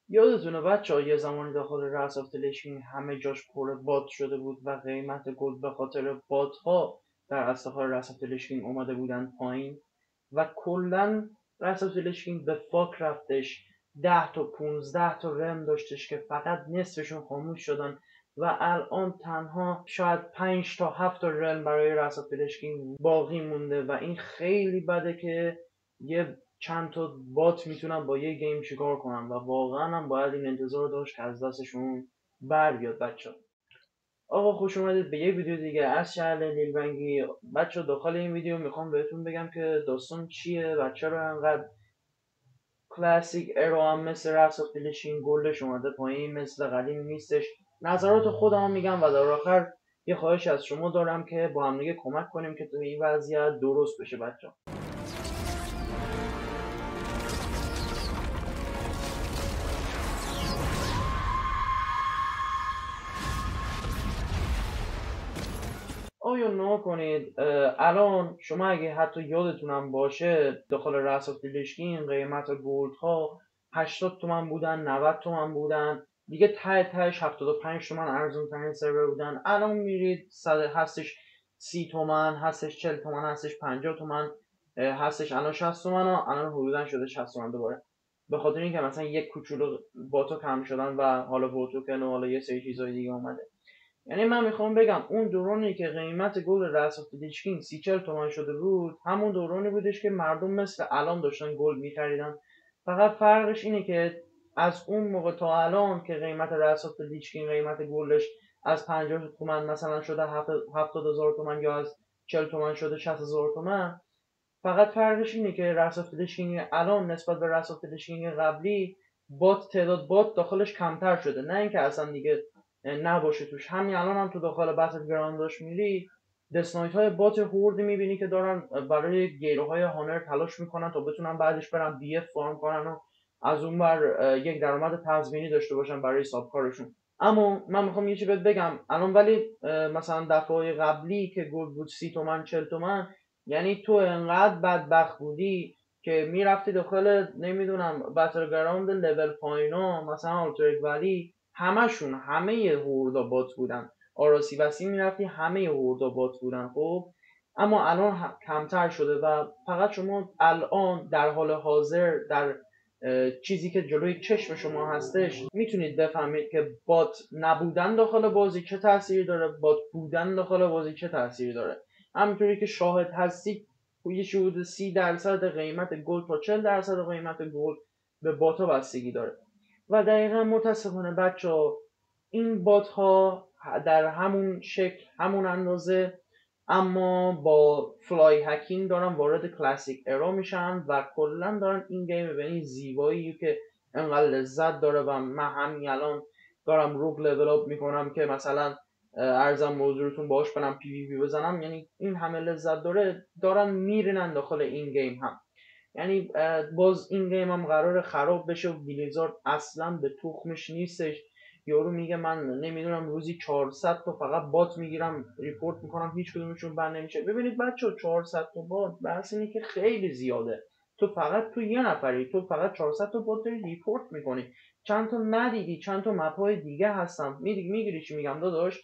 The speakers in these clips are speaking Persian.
یادتونه بچه‌ها یه زمانی داخل رأس آف تلشین همه جاش پر بات شده بود و قیمت گلد به خاطر بات ها در از داخل رأس آف تلشین اومده بودن پایین و کلا رأس آف تلشین به فاک رفتش. 10 تا 15 تا رم داشتش که فقط نصفشون خاموش شدن و الان تنها شاید 5 تا 7 تا رم برای رأس آف تلشین باقی مونده و این خیلی بده که یه چند تا بات میتونن با یه گیم چیکار کنن و واقعا هم باید این انتظار داشت که از دستشون بر بیاد. بچه آقا خوش اومدید به یه ویدیو دیگه از چنل نیلبنگی. بچه داخل این ویدیو میخوام بهتون بگم که داستان چیه و چرا انقدر کلاسیک ارو هم مثل رفس آف فیلشین گلدش اومده پایین، مثل قدیم نیستش. نظرات خودم میگم و در آخر یه خواهش از شما دارم که با هم دیگه کمک کنیم که تو این وضعیت درست بشه. بچه آیا نها کنید، الان شما اگه حتی یادتونم باشه داخل رأس فیلشکین قیمت گلد ها 80 تومن بودن، 90 تومن بودن دیگه، تهش 75 تومن ارزون ترین سرور بودن. الان میرید هستش 30 تومن، هستش 40 تومن، هستش 50 تومن، هستش الان 60 تومن و الان حدودا شده 60 تومن دوباره، به خاطر اینکه مثلا یک کوچولو باتا کم شدن و حالا بوتوکن و حالا یه سری چیزای دیگه اومده. یعنی من میخوام بگم اون دورانی که قیمت گلد رأس فیلشکین 30-40 تومن شده بود، همون دورانی بودش که مردم مثل الان داشتن گلد میخریدن. فقط فرقش اینه که از اون موقع تا الان که قیمت رأس فیلشکین قیمت گلدش از 50 تومن مثلا شده 70,000 تومن یا از 40 تومن شده 60,000 تومن. فقط فرقش اینه که رأس فیلشکین الان نسبت به رأس فیلشکین قبلی تعداد بات داخلش کمتر شده، نه اینکه اصلا دیگه نباشه توش. همین الان هم تو داخل بتل گراونداش میری دسنایت های بات هوردی میبینی که دارن برای گیروهای هانر تلاش میکنن تا بتونن بعدش برن بی اف فارم کنن و از اون بر یک درآمد تضمینی داشته باشن برای سابکارشون. اما من میخوام یه چی بهت بگم الان، ولی مثلا دفعه قبلی که گلد بود 30 تومن 40 تومن، یعنی تو انقدر بدبخت بودی که میرفتی داخل نمیدونم بتل گراوند لول پایینا مثلا آلترک ولی همه هوردا بات بودن. آراسی وسیم میرفتی همه هوردا بات بودن. خب اما الان کمتر شده و فقط شما الان در حال حاضر در چیزی که جلوی چشم شما هستش میتونید بفهمید که بات نبودن داخل بازی چه تأثیری داره، بات بودن داخل بازی چه تأثیری داره. همینطوری که شاهد هستید یه حدود 30% قیمت گلد تا 40% قیمت گلد به باتا بستگی داره و دقیقا متاسفانه بچه ها این بات ها در همون شکل همون اندازه اما با فلای هکینگ دارن وارد کلاسیک ارا میشن و کلا دارن این گیم به این زیبایی که انقدر لذت داره و من همین الان دارم روگ لول اپ میکنم که مثلا ارزم موضوعتون باش برم پی وی پی بزنم، یعنی این همه لذت داره دارن میرینن داخل این گیم هم. یعنی باز این گیم هم قرار خراب بشه و بلیزارد اصلا به تخمش نیستش. یارو میگه من نمیدونم روزی 400 تا فقط بات میگیرم ریپورت میکنم هیچ کدومشون بند نمیشه. ببینید بچه 400 تا بات بحث اینه که خیلی زیاده. تو یه نفری تو فقط 400 تا بات داری ریپورت میکنی، چند تا ندیدی چند تا مپ های دیگه هستن. میگیری چی میگم داداش؟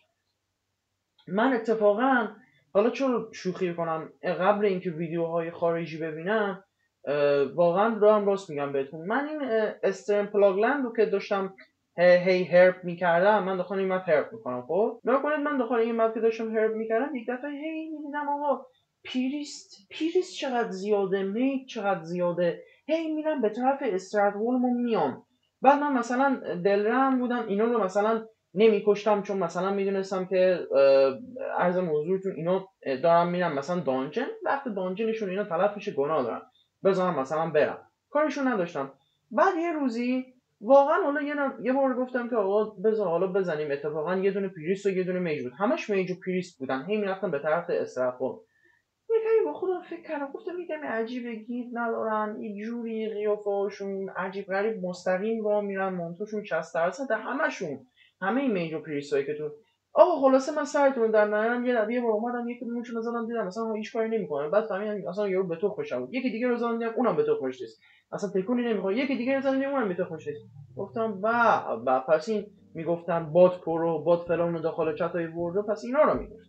من اتفاقا حالا چرا شوخی کنم قبل اینکه ویدیوهای خارجی ببینم واقعا راست میگم بهتون، من این استرن پلاگلند رو که داشتم هی هرب میکردم، من داخل این مپ هرب میکنم. خب نکنید من داخل این مپ که داشتم هرب میکردم یک دفعه هی میبینم آقا پیریست چقدر زیاده، میت چقدر زیاده، هی میرم به طرف استراتولم و میام. بعد من مثلا دلرم بودم اینا رو مثلا نمیکشتم چون مثلا میدونستم که عرض موضوعتون اینا دارم میرم مثلا دانجن، وقت دانجنشون اینا تلف میشه گناه دارم بذارم مثلا برم، کارشون نداشتم. بعد یه روزی واقعا حالا یه بار گفتم که آقا بذار حالا بزنیم، اتفاقا یه دونه پریست و یه دونه میج بود، همش میج و پریست بودن، هی میرفتم به طرف استراخون. یه کمی با خودم فکر کردم گفتم یه کمی عجیبه، گیر ندارن یه جوری قیافه‌هاشون عجیب غریب، مستقیم راه میرن، مونتوشون 60% همشون همه این میجر پریستایی که تو آقا خلاصه من سرتون در نیارم یه بار اومدم یکی کدومشون رو زدم دیدم مثلا هیچ کاری نمیکنه، بعد فهمیدم اصلا یارو به تو خوشه بود. یکی دیگه رو زدم دیدم اونم به تو خوش نیست، اصلا تکونی نمیخوره. یکی دیگه رو زدم دیدم اونم به تو خوش نیست. گفتم با پس این میگفتن بات پرو بات فلان رو داخل چتای ورده، پس اینا رو میگفتن.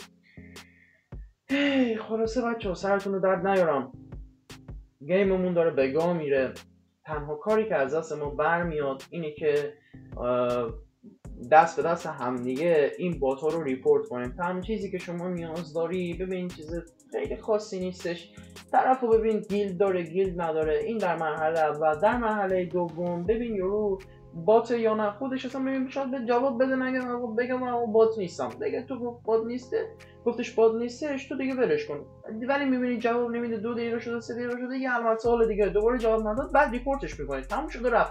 خلاصه بچه‌ها سرتون رو درد نیارم، گیممون داره به گاه میره. تنها کاری که از دست ما برمیاد اینه که دست به دست همدیگه این بات ها رو ریپورت کنیم. تمام چیزی که شما نیاز داری، ببین چیز خیلی خاصی نیستش، طرف رو ببین گیلد داره گیلد نداره، این در مرحله اول. در مرحله دوم ببین یورو بات یا نه خودش اصلا ببین شاید به جواب بده، نگه بگم من بات نیستم، بگه تو بات نیسته، گفتش بات نیستش تو دیگه ولش کن. ولی میبینی جواب نمیده، 2 دقیقه شده 3 دقیقه شده یه علامت سوال دیگه دوباره جواب نداد، بعد ریپورتش میکنید، تموم شده رفت.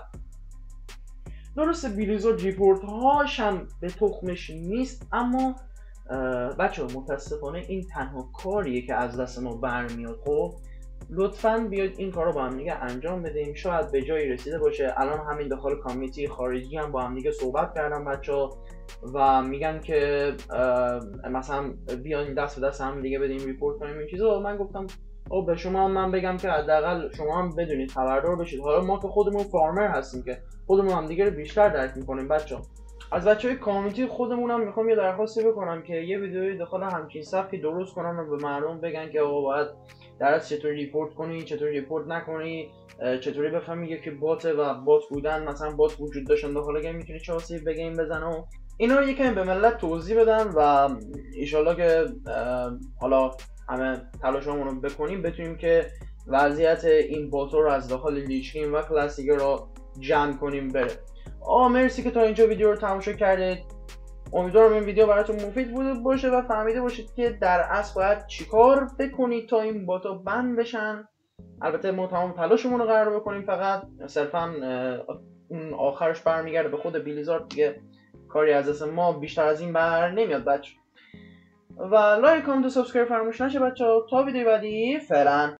درسته بلیزارد ریپورت هاش هم به تخمش نیست، اما بچه ها متاسفانه این تنها کاریه که از دست ما برمیاد. خب لطفاً بیاید این کار رو با هم دیگه انجام بدیم، شاید به جایی رسیده باشه. الان همین داخل کامیتی خارجی هم با هم دیگه صحبت کردم بچه ها و میگن که مثلا بیاین دست به دست هم دیگه بدیم ریپورت کنیم این چیزا. من گفتم به شما هم من بگم که حداقل شما هم بدونید خبردار بشید. حالا ما که خودمون فارمر هستیم که خودمون هم دیگه رو بیشتر درک میکنیم بچه‌ها. از بچهای کامیتی خودمونم میخوام یه درخواستی بکنم که یه ویدیوی داخل همچین سبکی درست کنن و به مردم بگن که باید درست چطوری ریپورت کنی، چطوری ریپورت نکنی، چطوری بفهمی که بات و بات بودن، مثلا بات وجود داشتن داخل گیم میتونی چه واسه به گیم بزنه و اینا رو یکم به ملت توضیح بدن و ایشالله که حالا همه تلاشمون رو بکنیم بتونیم که وضعیت این بات رو از داخل لیچ و کلاسیک رو جمع کنیم بره. مرسی که تا اینجا ویدیو رو تماشا کردید. امیدوارم این ویدیو براتون مفید بوده باشه و فهمیده باشید که در اصل باید چیکار بکنید تا این باتا بند بشن. البته ما تمام تلاشمون رو قرار بکنیم، فقط صرفا اون آخرش برمیگرده به خود بلیزارد دیگه، کاری از دست ما بیشتر از این بر نمیاد بچه. و لایک کامنت و سابسکرایب فراموش نشه بچه ها. تا ویدیو بعدی فعلا.